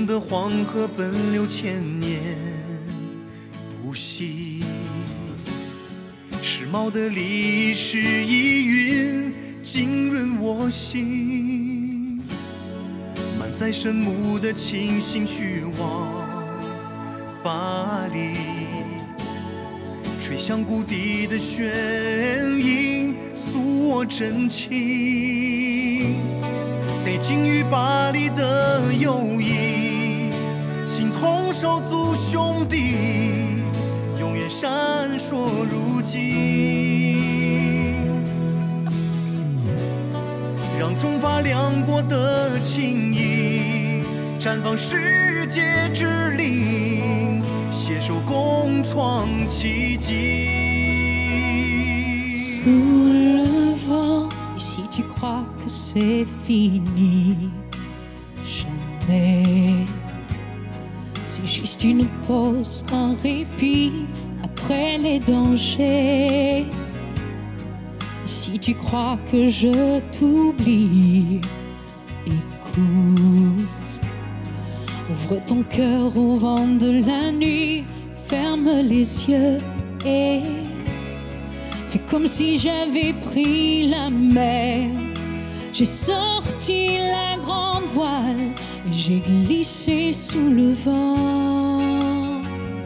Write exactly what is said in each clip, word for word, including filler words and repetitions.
的黄河奔流千年不息，时髦的历史意蕴浸润我心，满载神木的清新去往巴黎，吹响谷底的弦音，诉我真情。北京与巴黎的友谊，情同手足兄弟，永远闪烁如金。让中法两国的情谊绽放世界之林，携手共创奇迹。 Sous le vent, et si tu crois que c'est fini, jamais. C'est juste une pause, un répit après les dangers. Et si tu crois que je t'oublie, écoute. Ouvre ton cœur au vent de la nuit, ferme les yeux et fais comme si j'avais pris la mer. J'ai sorti la grande voile et j'ai glissé sous le vent.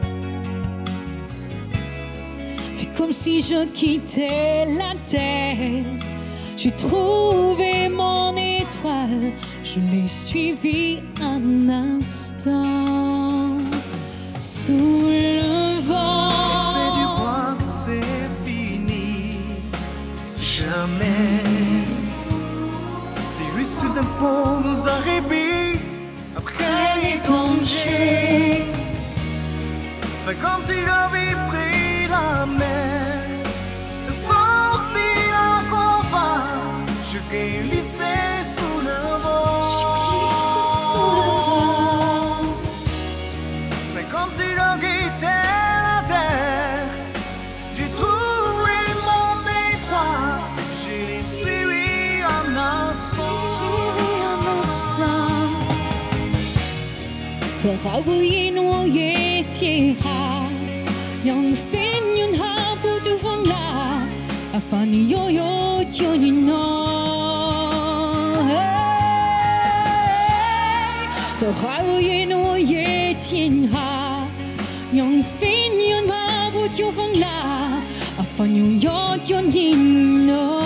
Fais comme si je quittais la terre. J'ai trouvé mon étoile, je l'ai suivi un instant sous le vent. C'est du quoi que c'est fini, jamais. C'est juste une pause, un répit après les dangers. Fais comme si j'avais pris la mer, sorti un combat, je glissais sous le vent. Fais comme si je quittais la terre. J'ai trouvé mon étoile, je l'ai suivi un instant. Terabuin wo ye tira, yang fin yun ha putu fang la, afani yo yo yun no. Terabuin wo ye tira, yang fin yun ha putu fang la, afani yo yun no.